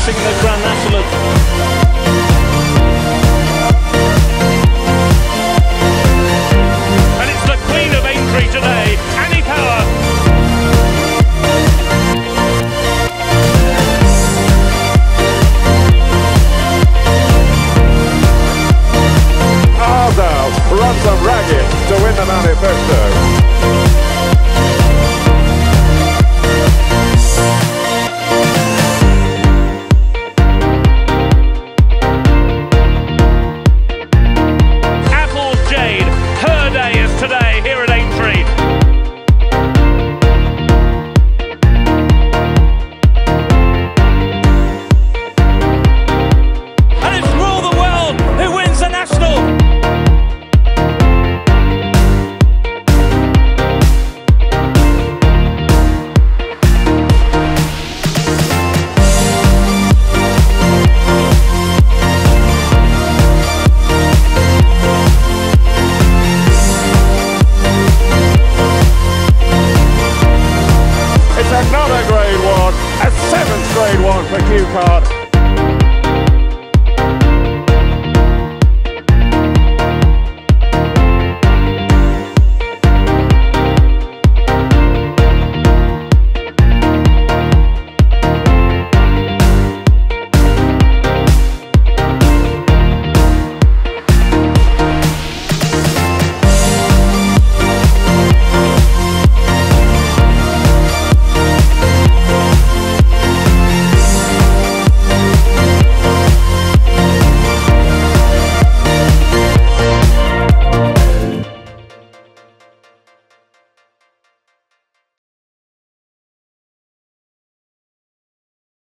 racing the Grand National. And it's the Queen of Aintree today, Annie Power. Runs them ragged to win the manifesto. Today here at Aintree. And it's Rule the World who wins the National. Another grade 1, a 7th grade 1 for Q Card.